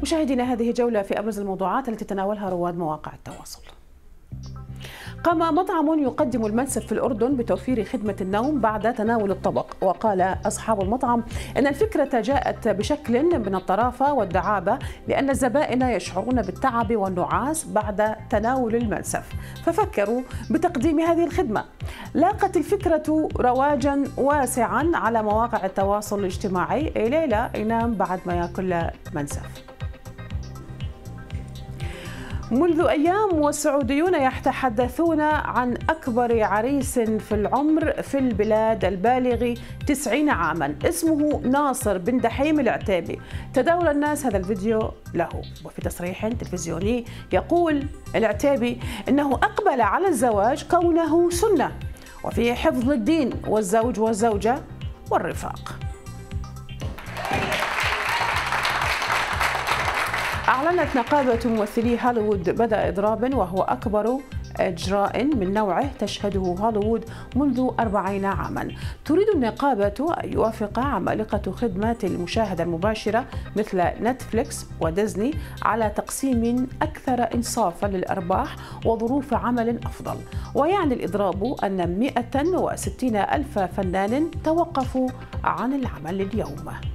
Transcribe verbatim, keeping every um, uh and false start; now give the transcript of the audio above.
مشاهدينا، هذه جولة في أبرز الموضوعات التي تناولها رواد مواقع التواصل. قام مطعم يقدم المنسف في الأردن بتوفير خدمة النوم بعد تناول الطبق، وقال أصحاب المطعم أن الفكرة جاءت بشكل من الطرافة والدعابة لأن الزبائن يشعرون بالتعب والنعاس بعد تناول المنسف، ففكروا بتقديم هذه الخدمة. لاقت الفكرة رواجا واسعا على مواقع التواصل الاجتماعي. ليلى ينام بعد ما يأكل منسف. منذ أيام والسعوديون يتحدثون عن أكبر عريس في العمر في البلاد البالغ تسعين عاما، اسمه ناصر بن دحيم العتيبي. تداول الناس هذا الفيديو له، وفي تصريح تلفزيوني يقول العتيبي إنه أقبل على الزواج كونه سنة وفي حفظ الدين والزوج والزوجة والرفاق. أعلنت نقابة ممثلي هوليوود بدء إضراب وهو أكبر إجراء من نوعه تشهده هوليوود منذ أربعين عاما. تريد النقابة أن يوافق عمالقة خدمات المشاهدة المباشرة مثل نتفليكس وديزني على تقسيم أكثر إنصافا للأرباح وظروف عمل أفضل. ويعني الإضراب أن مئة وستين ألف فنان توقفوا عن العمل اليوم.